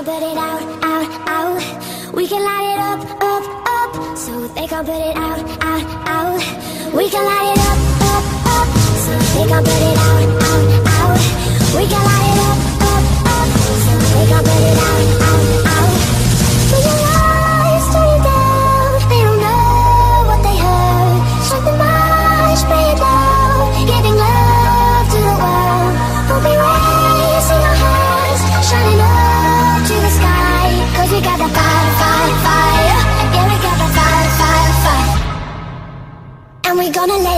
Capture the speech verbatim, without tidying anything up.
can't put it out, out, out. We can light it up, up, up. So they can't put it out, out, out. We can light it up, up, up. So they can't put it out, out, out. We can light it up, up, up. So they can't put it out, out, out. So your lies turn it down. They don't know what they heard. Shut the mind, spray it down. Giving love to the world. We'll be raising our hands, shining up to the sky. Cause we got the fire, fire, fire. Yeah, we got the fire, fire, fire. And we're gonna let